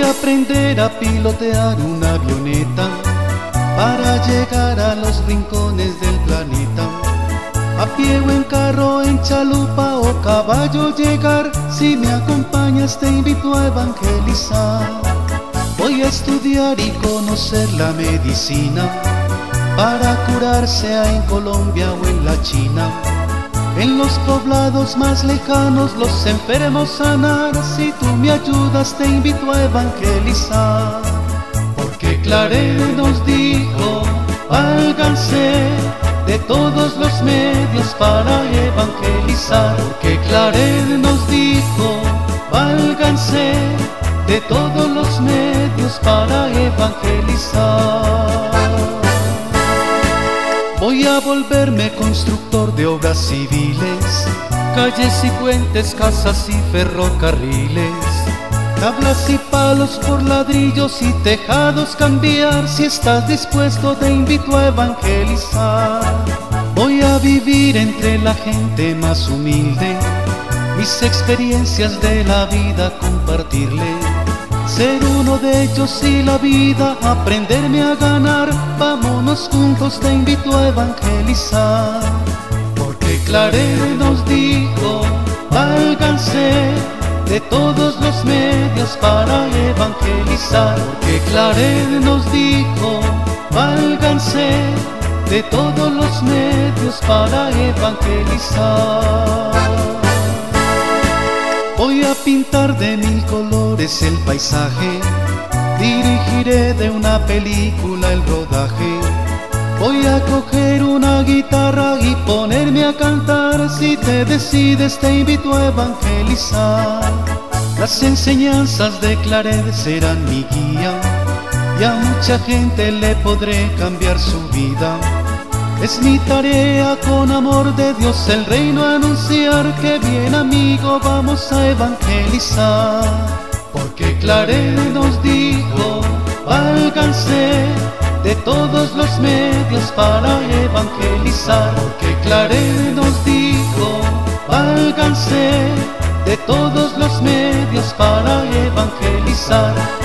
aprender a pilotear una avioneta para llegar a los rincones del planeta. A pie o en carro, en chalupa o caballo llegar. Si me acompañas te invito a evangelizar. Voy a estudiar y conocer la medicina para curar, sea en Colombia o en la China. En los poblados más lejanos los enfermos sanar. Si tú me ayudas te invito a evangelizar. Porque Claret nos dijo, válganse de todos los medios para evangelizar. Porque Claret nos dijo, válganse de todos los medios para evangelizar. Voy a volverme constructor de obras civiles, calles y puentes, casas y ferrocarriles, tablas y palos por ladrillos y tejados cambiar. Si estás dispuesto te invito a evangelizar. Voy a vivir entre la gente más humilde, mis experiencias de la vida compartirle, ser uno de ellos y la vida aprenderme a ganar. Vámonos juntos, te invito a evangelizar. Porque Claret nos dijo, válganse de todos los medios para evangelizar. Porque Claret nos dijo, válganse de todos los medios para evangelizar. Voy a pintar de 1000 colores el paisaje, dirigiré de una película el rodaje. Voy a coger una guitarra y ponerme a cantar. Si te decides te invito a evangelizar. Las enseñanzas de Claret serán mi guía y a mucha gente le podré cambiar su vida. Es mi tarea con amor de Dios el reino anunciar. Que bien amigo, vamos a evangelizar. Porque Claret nos dijo, válganse de todos los medios para evangelizar. Porque Claret nos dijo, válganse de todos los medios para evangelizar.